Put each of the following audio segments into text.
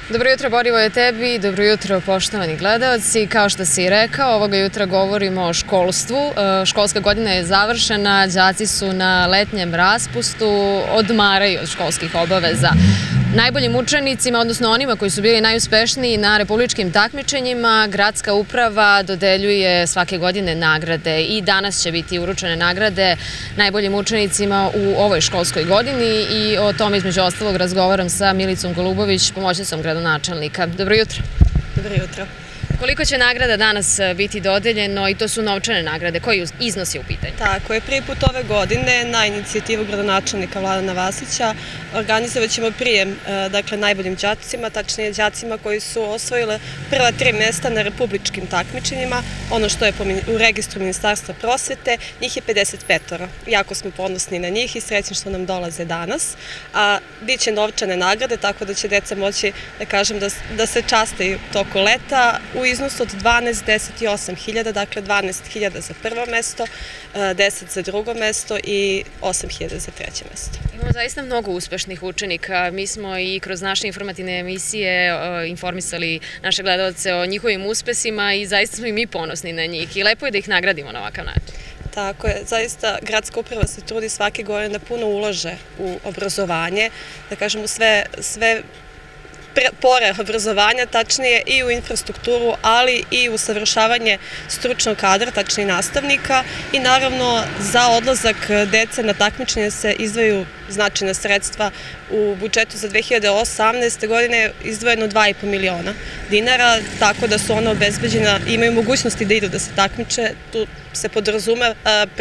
Dobro jutro, Borivoje, tebi. Dobro jutro, poštovani gledaoci. Kao što si i rekao, ovoga jutra govorimo o školstvu. Školska godina je završena, đaci su na letnjem raspustu, odmaraju od školskih obaveza. Najboljim učenicima, odnosno onima koji su bili najuspešniji na republičkim takmičenjima, gradska uprava dodeljuje svake godine nagrade i danas će biti uručene nagrade najboljim učenicima u ovoj školskoj godini i o tome između ostalog razgovaram sa Milicom Golubović, pomoćnicom gradonačelnika. Dobro jutro. Dobro jutro. Koliko će nagrada danas biti dodeljeno i to su novčane nagrade? Koji iznos je u pitanju? Tako je, prvi put ove godine na inicijativu gradonačelnika Vladana Vasića organizovat ćemo prijem najboljim đacima, tačnije đacima koji su osvojile prva 3 mesta na republičkim takmičenjima, ono što je u registru Ministarstva prosvete, njih je 55. Jako smo ponosni na njih i srećni što nam dolaze danas. A biće novčane nagrade, tako da će deca moći, da kažem, da se častaju toko leta u iznosu od 12, 10 i 8 hiljada, dakle 12.000 za prvo mesto, 10 za drugo mesto i 8.000 za treće mesto. Imamo zaista mnogo uspešnih učenika. Mi smo i kroz naše informativne emisije informisali naše gledalce o njihovim uspesima i zaista smo i mi ponosni na njih i lepo je da ih nagradimo na ovakav način. Tako je, zaista gradska uprava se trudi svake godine da puno ulaže u obrazovanje, da kažemo sve pore obrazovanja, tačnije i u infrastrukturu, ali i u savršavanje stručnog kadra, tačnije nastavnika i naravno za odlazak dece na takmičenje se izdvajaju značajna sredstva. U budžetu za 2018. godine izdvojeno 2,5 miliona dinara, tako da su ona obezbeđena, imaju mogućnosti da idu da se takmiče, tu se podrazume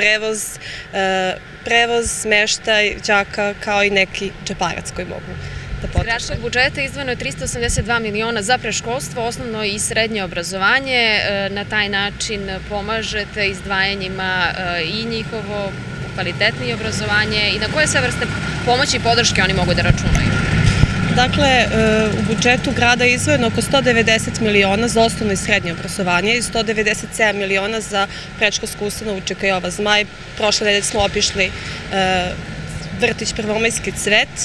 prevoz, smeštaj đaka kao i neki džeparac koji mogu. Iz gradskog budžeta izdvojeno je 382 miliona za predškolstvo, osnovno i srednje obrazovanje. Na taj način pomažete izdvajanjima i njihovo kvalitetnije obrazovanje i na koje sve vrste pomoći i podrške oni mogu da računaju? Dakle, u budžetu grada je izdvojeno oko 190 miliona za osnovno i srednje obrazovanje i 197 miliona za predškolsku ustanovu ČKJ Zmaj. Prošle nedelje smo obišli vrtić Prvomajski cvet,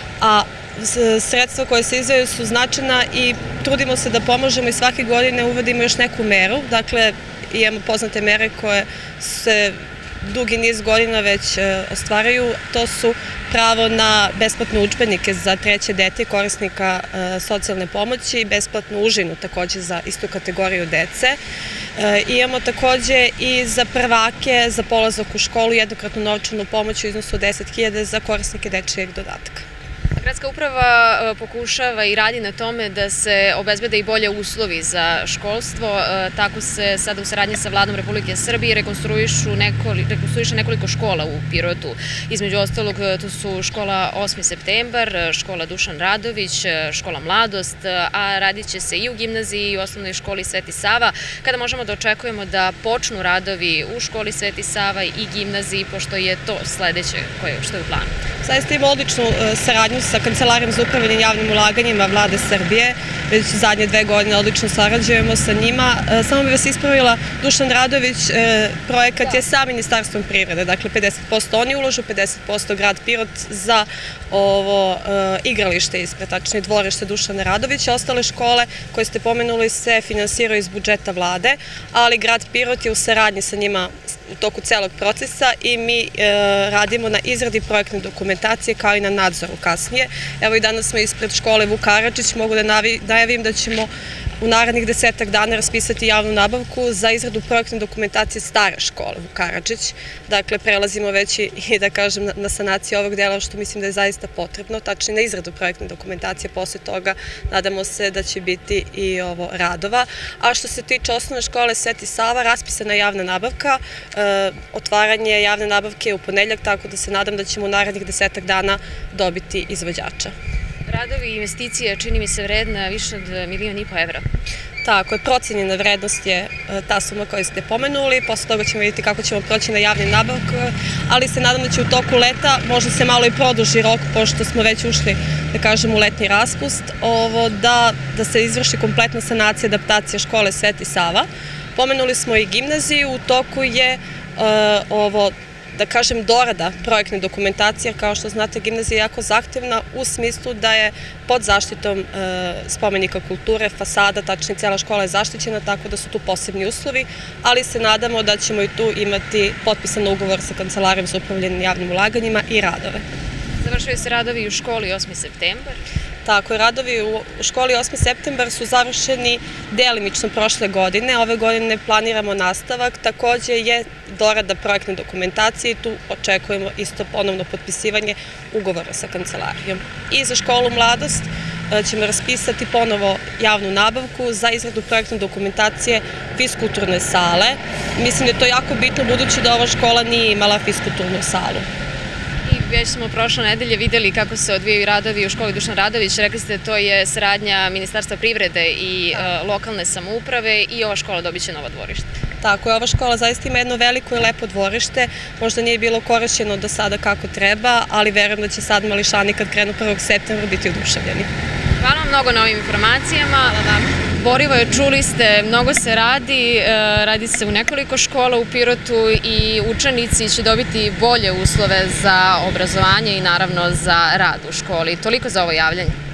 a sredstva koje se izdvajaju su značajna i trudimo se da pomožemo i svake godine uvodimo još neku meru. Dakle, imamo poznate mere koje se dugi niz godina već ostvaraju. To su pravo na besplatne udžbenike za treće dete korisnika socijalne pomoći i besplatnu užinu takođe za istu kategoriju dece. Imamo takođe i za prvake, za polazak u školu, jednokratnu novčanu pomoć u iznosu od 10.000 za korisnike dečijeg dodatka. Gradska uprava pokušava i radi na tome da se obezbede i bolje uslovi za školstvo. Tako se sada u saradnji sa Vladom Republike Srbije rekonstruiše nekoliko škola u Pirotu. Između ostalog, to su škola 8. septembar, škola Dušan Radović, škola Mladost, a radit će se i u gimnaziji i u osnovnoj školi Sveti Sava, kada možemo da očekujemo da počnu radovi u školi Sveti Sava i gimnaziji, pošto je to sledeće što je u planu. Zaista ima odličnu saradnju sa Kancelarijom za upravljanje javnim ulaganjima Vlade Srbije. Već zadnje 2 godine odlično sarađujemo sa njima. Samo bih vas ispravila, Dušan Radović projekat je sa Ministarstvom privrede, dakle 50% oni ulažu, 50% grad Pirot za ovo igralište ispred, tačnije dvorište Dušana Radovića. Ostale škole koje ste pomenuli se finansiraju iz budžeta vlade, ali grad Pirot je u saradnji sa njima u toku celog procesa i mi radimo na izradi projektne dokumentacije kao i na nadzoru kasnije. Evo i danas smo ispred škole Vuk Karadžić, mogu da najavim da ćemo u narednih 10 dana raspisati javnu nabavku za izradu projektne dokumentacije stare škole Vuk Karadžić. Dakle, prelazimo već i da kažem na sanaciju ovog dela, što mislim da je zaista potrebno, tačnije na izradu projektne dokumentacije. Posle toga nadamo se da će biti i ovo radova. A što se tiče osnovne škole Sveti Sava, raspisana je javna nabavka, otvaranje javne nabavke je u ponedeljak, tako da se nadam da ćemo u narednih 10 dana dobiti izvođača. Radovi i investicije čini mi se vredna više od 1,5 miliona evra. Tako je, procenjena vrednost je ta suma koju ste pomenuli, posle toga ćemo vidjeti kako ćemo proći na javne nabavke, ali se nadam da će u toku leta, možda se malo i produži rok, pošto smo već ušli, da kažem, u letnji raspust, da se izvrši kompletna sanacija, adaptacija škole Sveti Sava. Pomenuli smo i gimnaziju, u toku je da kažem, dorada projektne dokumentacije, jer kao što znate, gimnazija je jako zahtevna u smislu da je pod zaštitom spomenika kulture, fasada, tačnije cijela škola je zaštićena, tako da su tu posebni uslovi, ali se nadamo da ćemo i tu imati potpisan ugovor sa Kancelarijom za upravljanje javnim ulaganjima i radove. Završuju se radovi u školi 8. septembar. Tako, radovi u školi 8. septembar su završeni delimično prošle godine. Ove godine planiramo nastavak. Takođe je dorada projektne dokumentacije i tu očekujemo isto ponovno potpisivanje ugovora sa Kancelarijom. I za školu Mladost ćemo raspisati ponovo javnu nabavku za izradu projektne dokumentacije fiskulturne sale. Mislim da je to jako bitno budući da ova škola nije imala fiskulturnu salu. Već smo prošle nedelje videli kako se odvijaju radovi u školi Dušan Radović. Rekli ste to je saradnja Ministarstva privrede i lokalne samouprave i ova škola dobit će novo dvorište. Tako je, ova škola zaista ima jedno veliko i lepo dvorište. Možda nije bilo korišćeno do sada kako treba, ali verujem da će sad mališani kad krenu 1. septembra biti oduševljeni. Hvala vam mnogo na ovim informacijama. Hvala vam. Borivo je, čuli ste, mnogo se radi se u nekoliko škola u Pirotu i učenici će dobiti bolje uslove za obrazovanje i naravno za rad u školi. Toliko za ovo javljanje.